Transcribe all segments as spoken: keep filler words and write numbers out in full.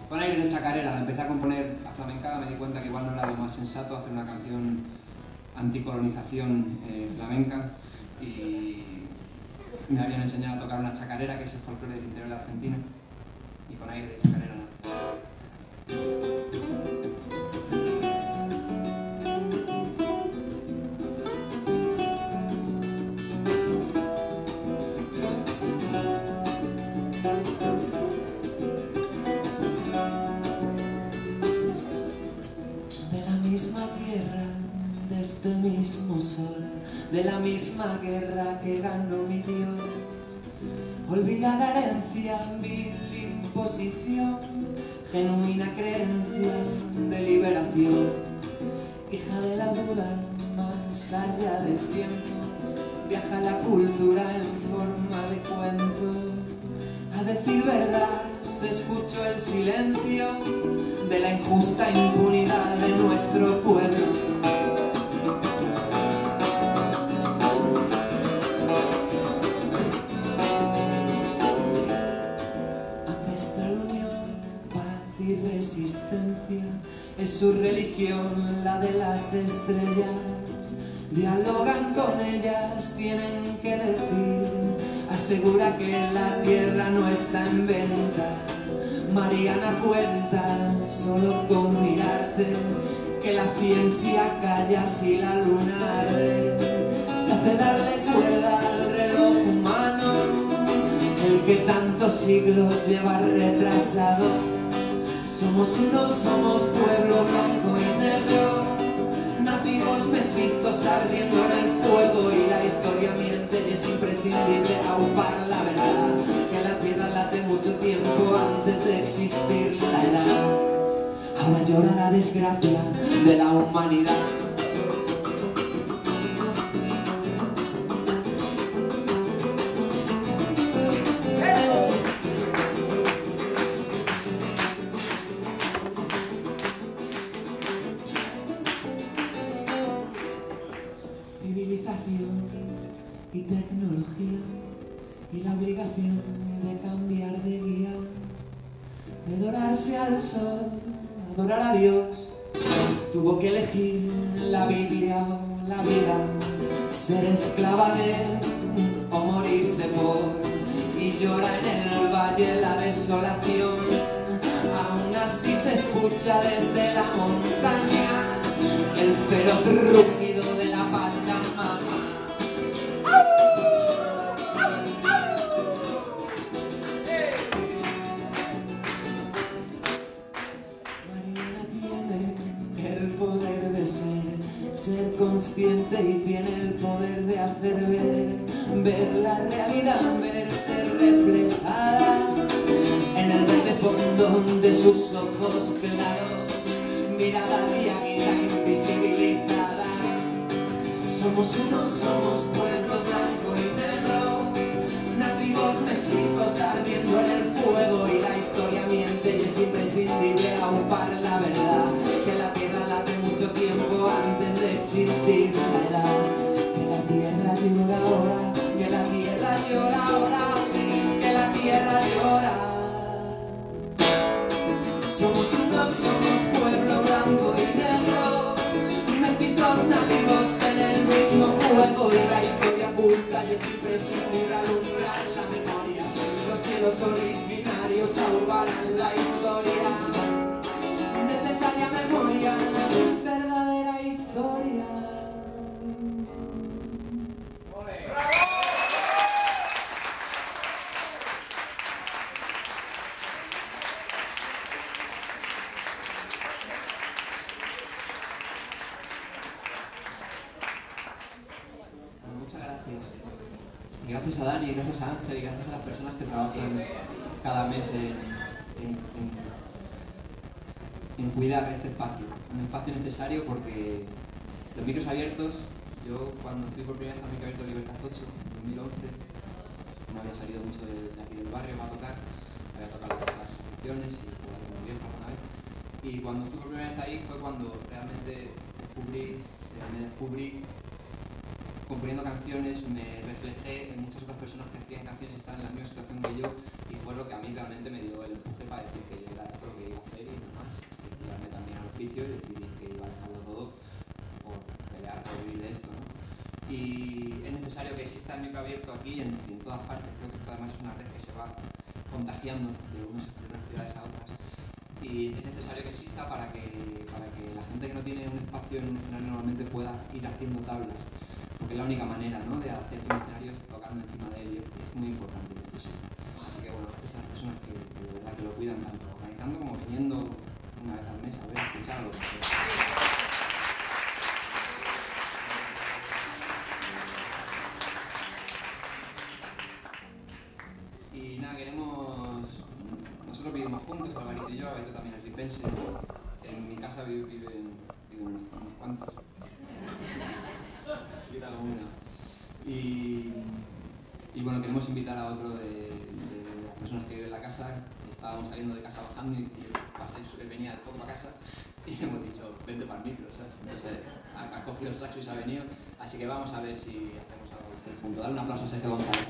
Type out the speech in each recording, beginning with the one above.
con aire de chacarera. Empecé a componer a flamencada, me di cuenta que igual no era lo más sensato hacer una canción anticolonización eh, flamenca, y me habían enseñado a tocar una chacarera, que es el folclore del interior de Argentina, y con aire de chacarera nació. Este mismo sol, de la misma guerra que ganó mi Dios, olvidada herencia, vil imposición, genuina creencia de liberación, hija de la duda más allá del tiempo, viaja la cultura en forma de cuento. A decir verdad se escuchó el silencio de la injusta impunidad de nuestro pueblo. Es su religión, la de las estrellas. Dialogan con ellas, tienen que decir. Asegura que la tierra no está en venta. Mariana cuenta, solo con mirarte, que la ciencia calla si la luna arde. Te hace darle cuerda al reloj humano, el que tantos siglos lleva retrasado. Somos unos, somos pueblo blanco y negro, nativos mestizos ardiendo en el fuego, y la historia miente y es imprescindible aupar la verdad, que la tierra late mucho tiempo antes de existir la edad. Ahora llora la desgracia de la humanidad. Y tecnología, y la obligación de cambiar de guía, de adorarse al sol, adorar a Dios. Tuvo que elegir la Biblia o la vida, ser esclava de él o morirse por. Y llora en el valle la desolación, aún así se escucha desde la montaña el feroz rugido de la Pachamama. Ser consciente y tiene el poder de hacer ver, ver la realidad, verse reflejada en el verde fondo de sus ojos claros, mirada diáguila invisibilizada. Somos unos, somos pueblo blanco y negro, nativos mestizos ardiendo en el fuego, y la historia miente y es imprescindible aupar la verdad, que la tierra late mucho tiempo antes de existir la edad. Que la tierra llora ahora, que la tierra llora ahora, que la tierra llora. Somos unos, somos pueblo blanco y negro, mestizos nativos en el mismo fuego, y la historia oculta y es imprescindible alumbrar la memoria. Los cielos originarios ahumarán la historia. Necesaria memoria, verdadera historia. Muchas gracias. Y gracias a Dani, gracias a Ángel y gracias a las personas que trabajan cada mes en, en, en, en cuidar este espacio. Un espacio necesario porque los micros abiertos, yo cuando fui por primera vez a Micro Abierto Libertad ocho en dos mil once, no había salido mucho de, de aquí del barrio para tocar, había tocado las asociaciones y jugado muy bien alguna vez. Y cuando fui por primera vez ahí fue cuando realmente descubrí, me descubrí componiendo canciones, me reflejé en muchas otras personas que hacían canciones y estaban en la misma situación que yo, y fue lo que a mí realmente me dio el empuje para decir que yo era esto lo que iba a hacer. está el micro abierto aquí y en, y en todas partes. Creo que esto además es una red que se va contagiando de unas ciudades a otras. Y es necesario que exista para que, para que la gente que no tiene un espacio en un escenario normalmente pueda ir haciendo tablas, porque es la única manera, ¿no?, de hacer un escenario tocando encima de él, y es muy importante que esto exista. Así que bueno, esas personas que, que de verdad que lo cuidan tanto, organizando como viniendo una vez al mes a ver, escuchar a los demás. Y nada, queremos... Nosotros vivimos juntos, Alvarito y yo, Alvarito también es ripense. En mi casa viven, viven, viven unos, unos cuantos. Quita alguna. Y, y bueno, queremos invitar a otro de, de las personas que viven en la casa. Estábamos saliendo de casa bajando y, y pasáis, él venía de poco para casa y le hemos dicho, vente para el micro, ¿sabes? Entonces ha, ha cogido el saxo y se ha venido. Así que vamos a ver si hacemos algo juntos. Dale un aplauso a Sergio González.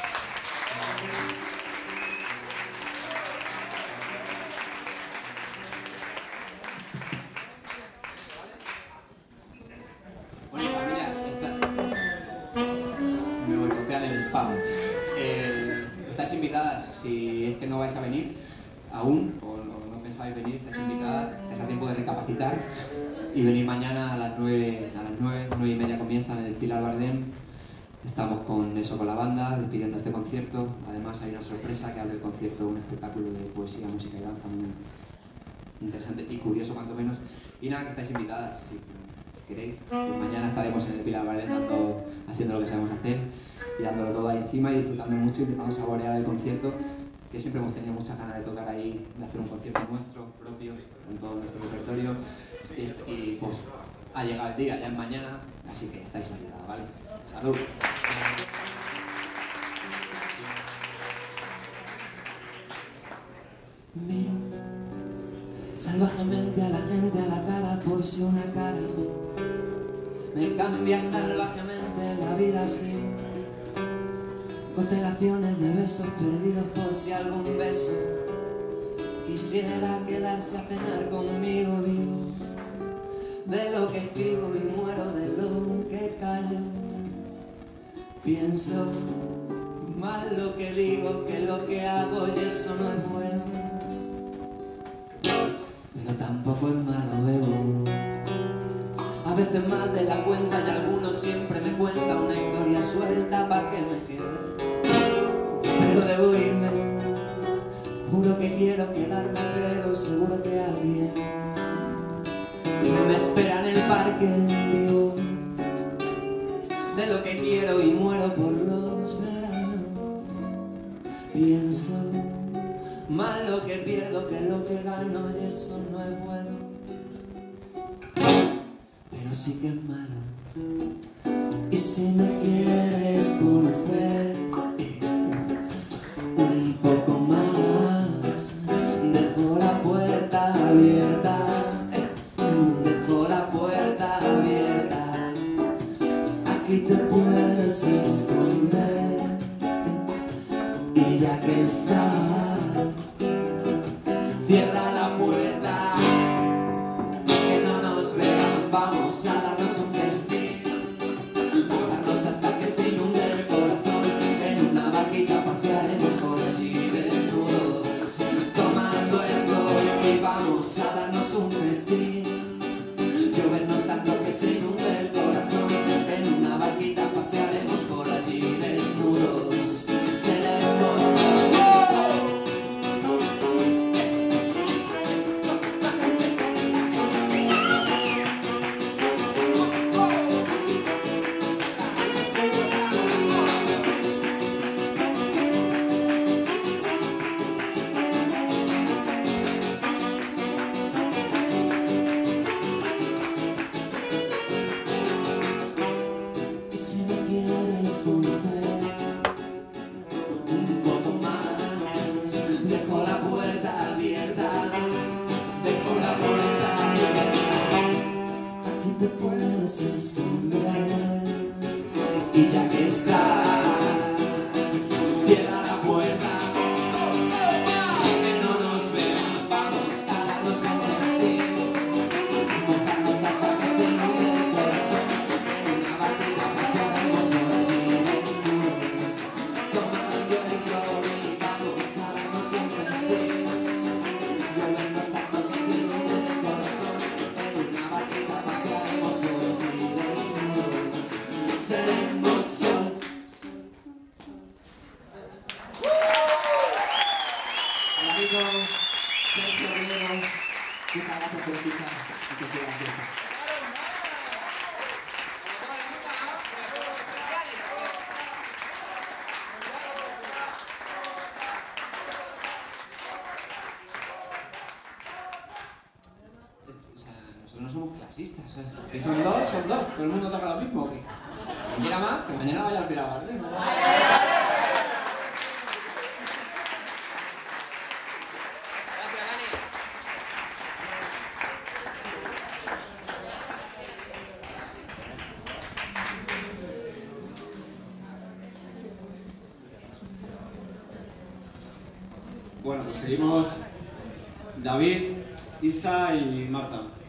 Eh, estáis invitadas, si es que no vais a venir aún o no, no pensáis venir, estáis invitadas, estáis a tiempo de recapacitar y venir mañana a las nueve, a las nueve, nueve y media comienza en el Pilar Bardem. Estamos con eso, con la banda, despidiendo este concierto. Además hay una sorpresa que abre el concierto, un espectáculo de poesía, música y danza muy interesante y curioso cuanto menos. Y nada, que estáis invitadas, si queréis. Pues mañana estaremos en el Pilar Bardem dando, haciendo lo que sabemos hacer y dándolo todo ahí encima y disfrutando mucho y intentando saborear el concierto, que siempre hemos tenido muchas ganas de tocar ahí, de hacer un concierto nuestro, propio, con todo nuestro repertorio. Y, y pues ha llegado el día, ya es mañana, así que estáis invitados, ¿vale? ¡Salud! Miro salvajemente a la gente a la cara por si una cara me cambia salvajemente la vida así. Constelaciones de besos perdidos por si algún beso quisiera quedarse a cenar conmigo. Vivo de lo que escribo y muero de lo que callo. Pienso más lo que digo que lo que hago y eso no es bueno, pero tampoco es malo. Bebo a veces más de la cuenta y alguno siempre me cuenta una historia suelta pa' que me quede, pero debo irme. Juro que quiero quedarme, pero seguro que alguien me espera en el parque. Vivo de lo que quiero y muero por los veranos. Pienso más lo que pierdo que lo que gano y eso no es bueno, pero sí que es malo. Y si me quieres conocer un poco más, dejo la puerta abierta, dejo la puerta abierta. Aquí te puedes esconder y ya que estás, cierra la puerta, que no nos vean. Vamos a darnos un festín, mojarnos hasta que se inunde el corazón. En una barquita pasearemos por allí desnudos, tomando el sol. Y vamos a darnos un festín, llovernos tanto que se inunde el corazón. En una barquita pasearemos por allí desnudos, seremos músico Sergio Riego. Muchas gracias por escuchar. Que siga la fiesta. No somos clasistas, ¿sabes? Que son dos, son dos, todo el mundo toca lo mismo. Que quiera más, que mañana vaya al Pirabarde. Bueno, pues seguimos David, Isa y Marta.